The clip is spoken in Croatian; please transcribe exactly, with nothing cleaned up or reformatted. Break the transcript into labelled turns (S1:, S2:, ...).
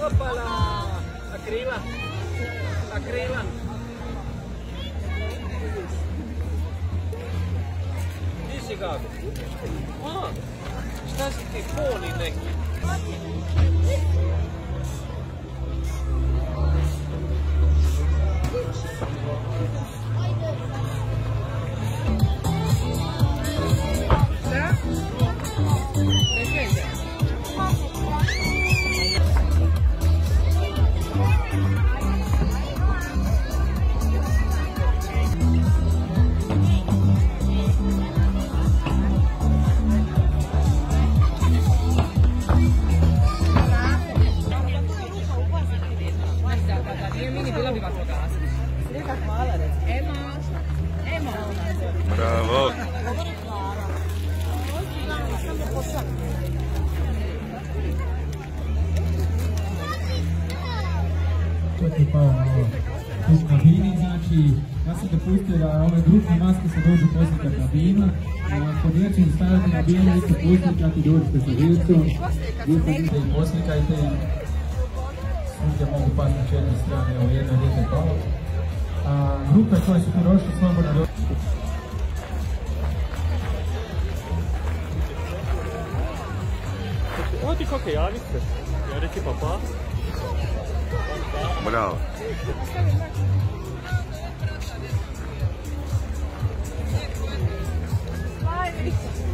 S1: Opala! A krila? A krila? Gdje si Gago? A, šta si ti, poli neki?
S2: Bravo!
S3: Čekaj pa malo u kabini, znači ja sam dopustio da ove grupne maske se dođu poslati na kabinu. Ako djecu stavite na kabinu, vi ste pustiti kako dođete sa djecom. Vi ste i poslikajte. Svugdje mogu pasti na četiri strane, evo jedno djete palo. A grupe koje su tu došli slobodno došli.
S4: Ovo ti kako javi se? Ja reki papa.
S2: Bravo!
S5: Ajde.